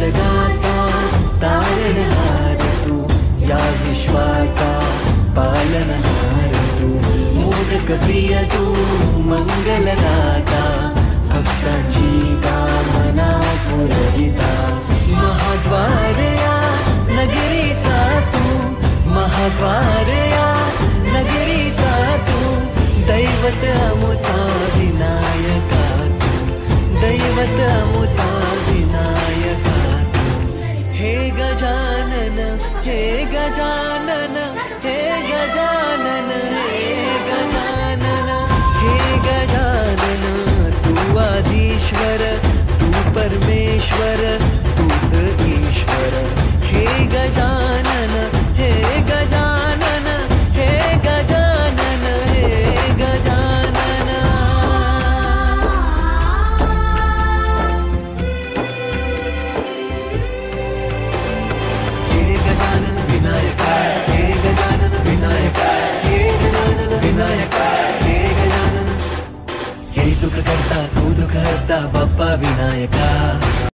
जगाचा तारणहार तू, या विश्वाचा पालनहार तू, मोदक प्रिय तू, मंगलदाता, भक्तांची कामना पुरविता, महाद्वार या नगरीचा तू, महाद्वार या नगरीचा तू, दैवत अमुचा विनायका तू, दैवत अमुचा विनायका तू. हे गजानन, हे गजानन, हे गजानन, हे गजानन, हे गजानन, तू आदिश्वर, तू परमेश्वर, तूच ईश्वर. हे गजानन, हे गजानन, हे गजानन, हे गजानन. हे गजानन विनायका, हे गजानन विनायका, हे गजानन विनायका, हे गजानन. हे सुख करता तू दुःख हरता बाप्पा विनायका.